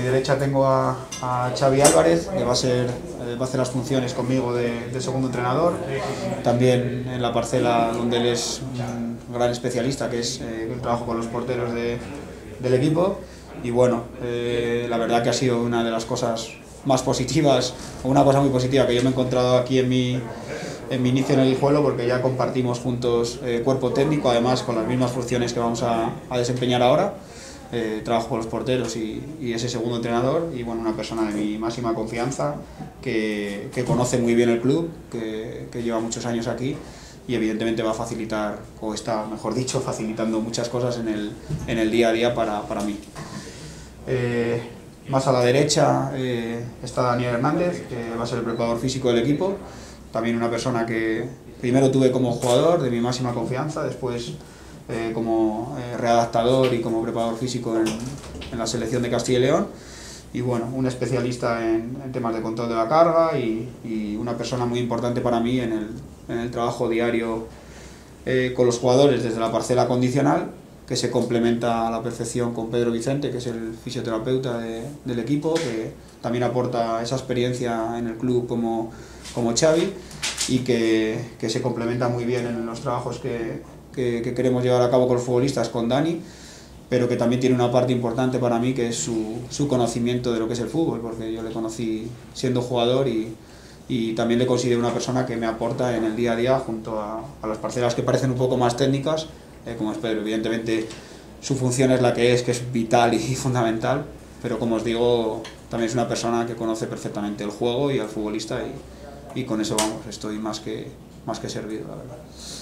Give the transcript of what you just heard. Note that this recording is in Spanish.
A mi derecha tengo a Xavi Álvarez, que va a hacer las funciones conmigo de segundo entrenador. También en la parcela donde él es un gran especialista, que es el trabajo con los porteros del equipo. Y bueno, la verdad que ha sido una de las cosas más positivas, o una cosa muy positiva que yo me he encontrado aquí en mi inicio en el Guijuelo, porque ya compartimos juntos cuerpo técnico, además con las mismas funciones que vamos a desempeñar ahora. Trabajo con los porteros y ese segundo entrenador, y bueno, una persona de mi máxima confianza que conoce muy bien el club, que lleva muchos años aquí y evidentemente va a facilitar, o está, mejor dicho, facilitando muchas cosas en el día a día para mí. Más a la derecha está Daniel Hernández, que va a ser el preparador físico del equipo, también una persona que primero tuve como jugador de mi máxima confianza, después como readaptador y como preparador físico en la selección de Castilla y León, y bueno, un especialista en temas de control de la carga y una persona muy importante para mí en el trabajo diario con los jugadores desde la parcela condicional, que se complementa a la perfección con Pedro Vicente, que es el fisioterapeuta del equipo, que también aporta esa experiencia en el club como Xavi, y que se complementa muy bien en los trabajos que queremos llevar a cabo con los futbolistas con Dani, pero que también tiene una parte importante para mí, que es su conocimiento de lo que es el fútbol, porque yo le conocí siendo jugador y también le considero una persona que me aporta en el día a día junto a las parcelas que parecen un poco más técnicas, como es Pedro. Evidentemente su función es la que es vital y fundamental, pero como os digo, también es una persona que conoce perfectamente el juego y al futbolista, y con eso vamos, estoy más que servido, la verdad.